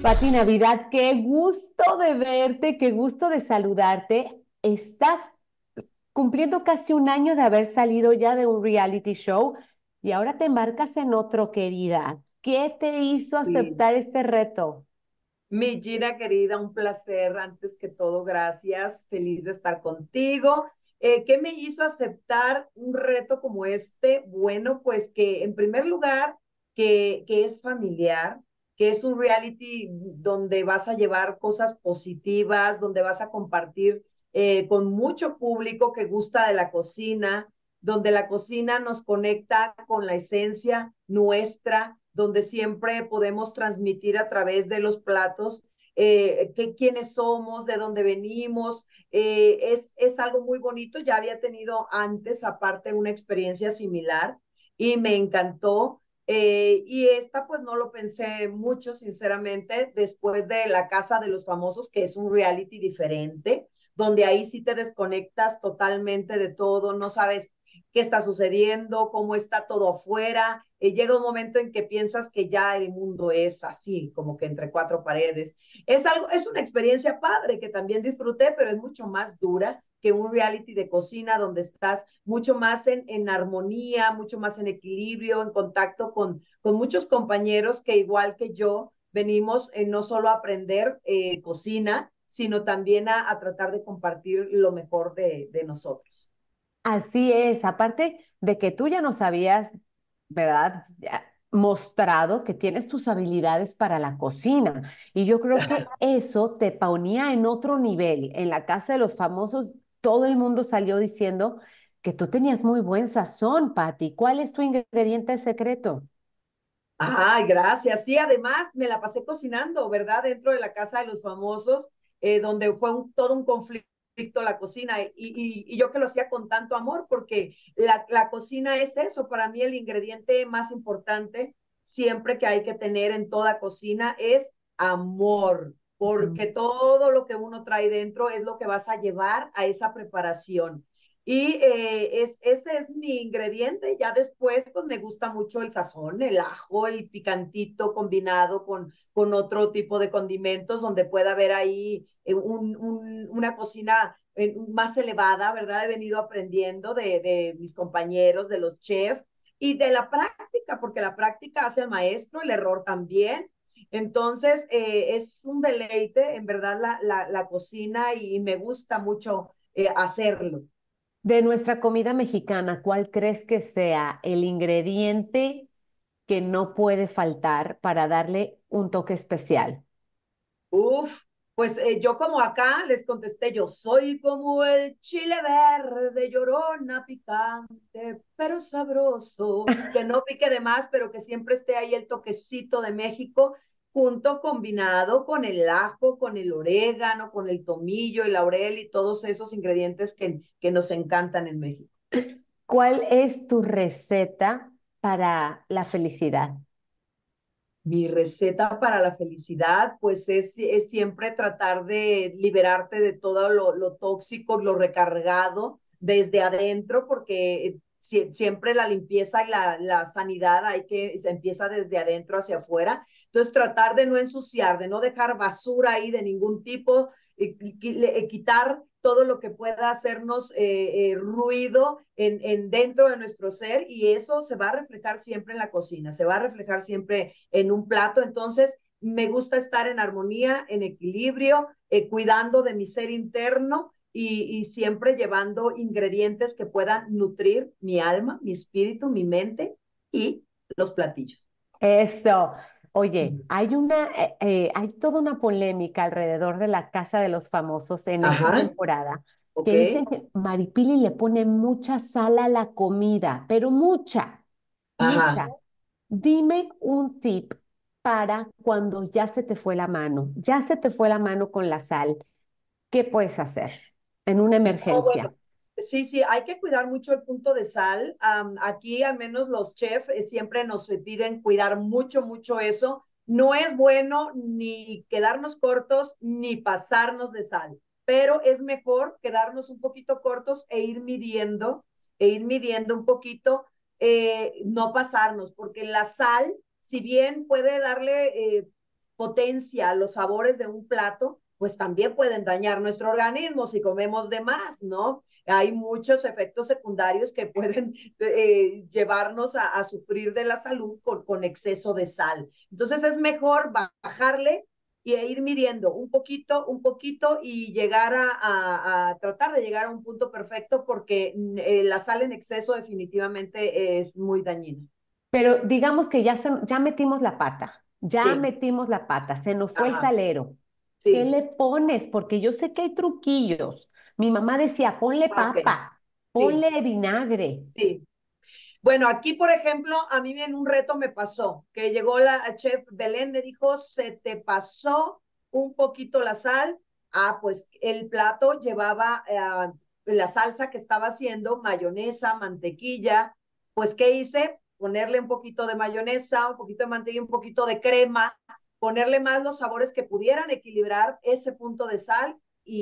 Pati Navidad, qué gusto de verte, qué gusto de saludarte. Estás cumpliendo casi un año de haber salido ya de un reality show y ahora te embarcas en otro, querida. ¿Qué te hizo Sí. aceptar este reto? Mi Gina querida, un placer. Antes que todo, gracias. Feliz de estar contigo. ¿Qué me hizo aceptar un reto como este? Bueno, pues que en primer lugar, que es familiar, que es un reality donde vas a llevar cosas positivas, donde vas a compartir con mucho público que gusta de la cocina, donde la cocina nos conecta con la esencia nuestra, donde siempre podemos transmitir a través de los platos quiénes somos, de dónde venimos. Es algo muy bonito. Ya había tenido antes, aparte, una experiencia similar y me encantó. Y esta pues no lo pensé mucho, sinceramente, después de La Casa de los Famosos, que es un reality diferente, donde ahí sí te desconectas totalmente de todo, no sabes qué está sucediendo, cómo está todo afuera. Llega un momento en que piensas que ya el mundo es así, como que entre cuatro paredes. Es una experiencia padre que también disfruté, pero es mucho más dura que un reality de cocina donde estás mucho más en armonía, mucho más en equilibrio, en contacto con muchos compañeros que igual que yo venimos no solo a aprender cocina, sino también a tratar de compartir lo mejor de nosotros. Así es, aparte de que tú ya nos habías, ¿verdad? Ya mostrado que tienes tus habilidades para la cocina. Y yo creo que eso te ponía en otro nivel. En la casa de los famosos, todo el mundo salió diciendo que tú tenías muy buen sazón, Patti. ¿Cuál es tu ingrediente secreto? Ay, gracias. Sí, además me la pasé cocinando, ¿verdad? Dentro de la casa de los famosos, donde fue todo un conflicto la cocina y yo que lo hacía con tanto amor, porque la cocina es eso, para mí el ingrediente más importante siempre que hay que tener en toda cocina es amor, porque todo lo que uno trae dentro es lo que vas a llevar a esa preparación. Y ese es mi ingrediente. Ya después, pues me gusta mucho el sazón, el ajo, el picantito combinado con otro tipo de condimentos, donde pueda haber ahí una cocina más elevada, ¿verdad? He venido aprendiendo de mis compañeros, de los chefs y de la práctica, porque la práctica hace al maestro, el error también. Entonces, es un deleite, en verdad, la cocina y me gusta mucho hacerlo. De nuestra comida mexicana, ¿cuál crees que sea el ingrediente que no puede faltar para darle un toque especial? Uf, pues yo como acá les contesté, yo soy como el chile verde, llorona, picante, pero sabroso, que no pique de más, pero que siempre esté ahí el toquecito de México, junto combinado con el ajo, con el orégano, con el tomillo, el laurel y todos esos ingredientes que nos encantan en México. ¿Cuál es tu receta para la felicidad? Mi receta para la felicidad, pues es siempre tratar de liberarte de todo lo tóxico, lo recargado desde adentro, porque siempre la limpieza y la sanidad se empieza desde adentro hacia afuera. Entonces, tratar de no ensuciar, de no dejar basura ahí de ningún tipo, quitar todo lo que pueda hacernos ruido dentro de nuestro ser y eso se va a reflejar siempre en la cocina, se va a reflejar siempre en un plato. Entonces, me gusta estar en armonía, en equilibrio, cuidando de mi ser interno y siempre llevando ingredientes que puedan nutrir mi alma, mi espíritu, mi mente y los platillos. Eso. Oye, hay toda una polémica alrededor de la Casa de los Famosos en esta Ajá, temporada, que ok, dicen que Maripili le pone mucha sal a la comida, pero mucha, ajá. mucha. Dime un tip para cuando ya se te fue la mano, ya se te fue la mano con la sal. ¿Qué puedes hacer en una No, bueno, emergencia? sí, sí, hay que cuidar mucho el punto de sal. Aquí al menos los chefs siempre nos piden cuidar mucho, mucho eso. No es bueno ni quedarnos cortos ni pasarnos de sal, pero es mejor quedarnos un poquito cortos e ir midiendo un poquito, no pasarnos, porque la sal, si bien puede darle potencia los sabores de un plato, pues también pueden dañar nuestro organismo si comemos de más, ¿no? Hay muchos efectos secundarios que pueden llevarnos a sufrir de la salud con exceso de sal. Entonces es mejor bajarle y ir midiendo un poquito y llegar a tratar de llegar a un punto perfecto porque la sal en exceso definitivamente es muy dañina. Pero digamos que ya metimos la pata, ya Sí, metimos la pata, se nos fue el ajá, salero. ¿Qué sí, le pones? Porque yo sé que hay truquillos. Mi mamá decía, ponle ok, papa, sí, ponle vinagre. sí. Bueno, aquí, por ejemplo, a mí en un reto me pasó, que llegó la chef Belén, me dijo, se te pasó un poquito la sal. Ah, pues el plato llevaba la salsa que estaba haciendo, mayonesa, mantequilla. Pues, ¿qué hice? Ponerle un poquito de mayonesa, un poquito de mantequilla, un poquito de crema, ponerle más los sabores que pudieran equilibrar ese punto de sal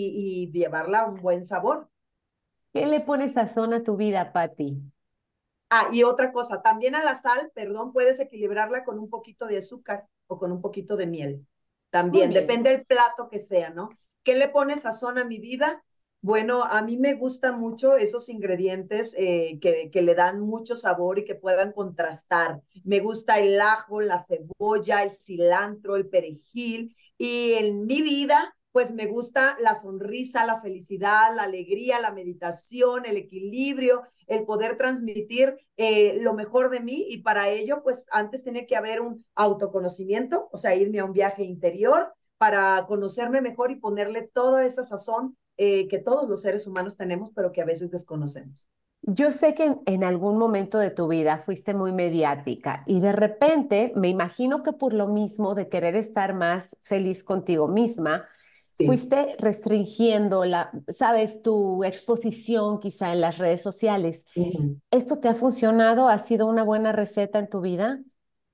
y llevarla a un buen sabor. ¿Qué le pones sazón a tu vida, Patti? Ah, y otra cosa, también a la sal, perdón, puedes equilibrarla con un poquito de azúcar o con un poquito de miel. Muy También, bien. depende del plato que sea, ¿no? ¿Qué le pones sazón a mi vida? Bueno, a mí me gustan mucho esos ingredientes que le dan mucho sabor y que puedan contrastar. Me gusta el ajo, la cebolla, el cilantro, el perejil. Y en mi vida, pues me gusta la sonrisa, la felicidad, la alegría, la meditación, el equilibrio, el poder transmitir lo mejor de mí y para ello, pues antes tiene que haber un autoconocimiento, o sea, irme a un viaje interior para conocerme mejor y ponerle toda esa sazón que todos los seres humanos tenemos, pero que a veces desconocemos. Yo sé que en algún momento de tu vida fuiste muy mediática y de repente me imagino que por lo mismo de querer estar más feliz contigo misma, Sí. fuiste restringiendo sabes, tu exposición quizá en las redes sociales. Uh -huh. ¿Esto te ha funcionado? ¿Ha sido una buena receta en tu vida?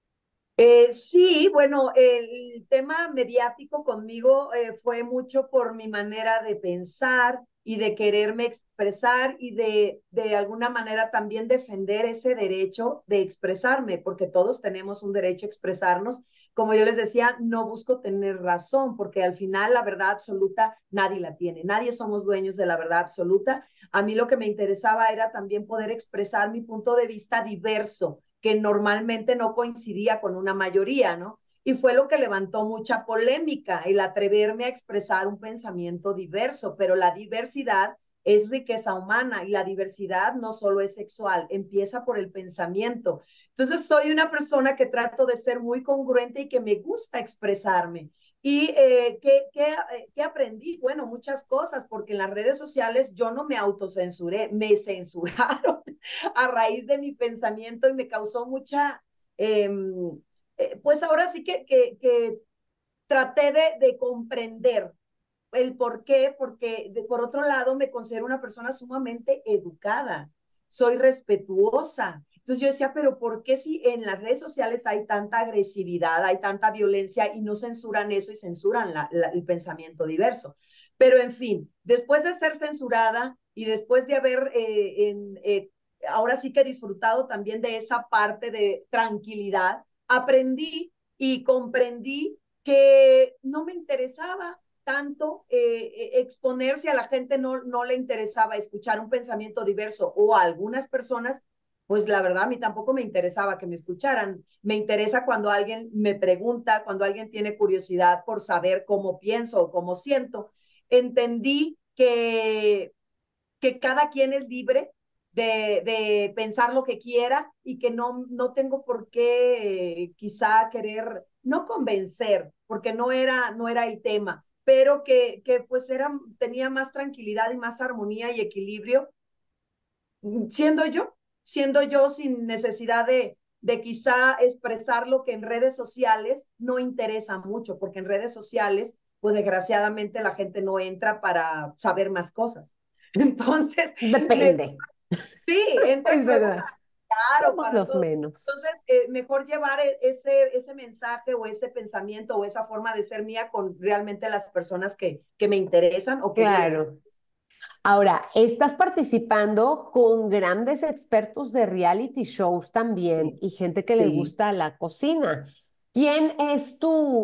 Sí, bueno, el tema mediático conmigo fue mucho por mi manera de pensar y de quererme expresar y de alguna manera también defender ese derecho de expresarme, porque todos tenemos un derecho a expresarnos. Como yo les decía, no busco tener razón, porque al final la verdad absoluta nadie la tiene, nadie somos dueños de la verdad absoluta. A mí lo que me interesaba era también poder expresar mi punto de vista diverso que normalmente no coincidía con una mayoría, ¿no? Y fue lo que levantó mucha polémica, el atreverme a expresar un pensamiento diverso, pero la diversidad es riqueza humana y la diversidad no solo es sexual, empieza por el pensamiento. Entonces soy una persona que trato de ser muy congruente y que me gusta expresarme. ¿Y qué aprendí? Bueno, muchas cosas, porque en las redes sociales yo no me autocensuré, me censuraron a raíz de mi pensamiento y me causó mucha, eh, pues ahora sí que traté de comprender el por qué, porque por otro lado me considero una persona sumamente educada, soy respetuosa. Entonces yo decía, pero ¿por qué si en las redes sociales hay tanta agresividad, hay tanta violencia y no censuran eso y censuran el pensamiento diverso? Pero en fin, después de ser censurada y después de haber ahora sí que he disfrutado también de esa parte de tranquilidad, aprendí y comprendí que no me interesaba tanto exponer si a la gente no le interesaba escuchar un pensamiento diverso o a algunas personas, pues la verdad a mí tampoco me interesaba que me escucharan. Me interesa cuando alguien me pregunta, cuando alguien tiene curiosidad por saber cómo pienso o cómo siento. Entendí que cada quien es libre de pensar lo que quiera y que no tengo por qué quizá querer, no convencer, porque no era el tema, pero que pues tenía más tranquilidad y más armonía y equilibrio siendo yo, siendo yo sin necesidad de quizá expresar lo que en redes sociales no interesa mucho, porque en redes sociales, pues desgraciadamente la gente no entra para saber más cosas. Entonces, me, Depende, sí, entran es luego verdad. claro Somos para los todo. menos. Entonces, mejor llevar ese mensaje o ese pensamiento o esa forma de ser mía con realmente las personas que me interesan o que yo les... Claro. Ahora, estás participando con grandes expertos de reality shows también Sí, y gente que le sí. gusta la cocina. ¿Quién es tu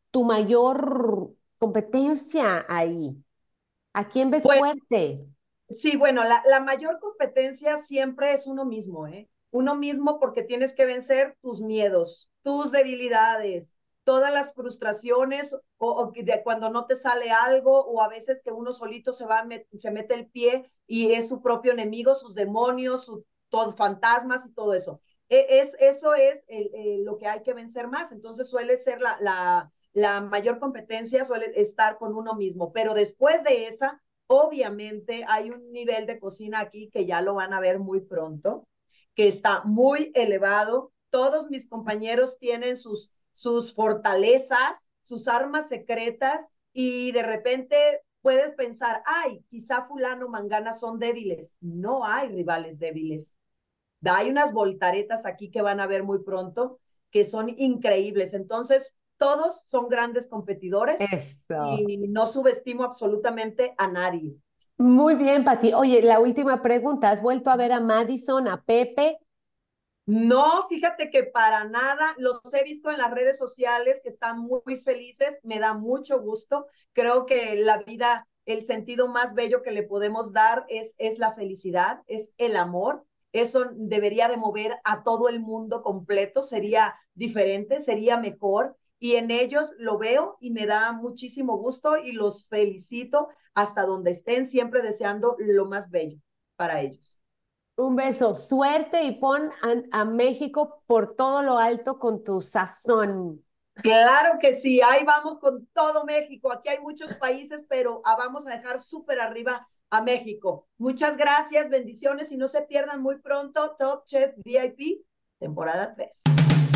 tu mayor competencia ahí? ¿A quién ves Bueno, fuerte? sí, bueno, la mayor competencia siempre es uno mismo, ¿eh? Uno mismo porque tienes que vencer tus miedos, tus debilidades, todas las frustraciones o de cuando no te sale algo o a veces que uno solito se mete el pie y es su propio enemigo, sus demonios, todo, fantasmas y todo eso. Eso es lo que hay que vencer más. Entonces suele ser la mayor competencia, suele estar con uno mismo. Pero después de esa, obviamente hay un nivel de cocina aquí que ya lo van a ver muy pronto, que está muy elevado. Todos mis compañeros tienen sus fortalezas, sus armas secretas y de repente puedes pensar, ay, quizá fulano, mangana son débiles. No hay rivales débiles. Hay unas voltaretas aquí que van a ver muy pronto que son increíbles. Entonces, todos son grandes competidores Eso. y no subestimo absolutamente a nadie. Muy bien, Pati. Oye, la última pregunta. ¿Has vuelto a ver a Madison, a Pepe? No, fíjate que para nada, los he visto en las redes sociales que están muy felices, me da mucho gusto. Creo que la vida, el sentido más bello que le podemos dar es la felicidad, es el amor. Eso debería de mover a todo el mundo completo, sería diferente, sería mejor. Y en ellos lo veo y me da muchísimo gusto y los felicito hasta donde estén, siempre deseando lo más bello para ellos. Un beso, suerte y pon a México por todo lo alto con tu sazón. Claro que sí, ahí vamos con todo México. Aquí hay muchos países, pero vamos a dejar súper arriba a México. Muchas gracias, bendiciones y no se pierdan muy pronto Top Chef VIP, temporada 3.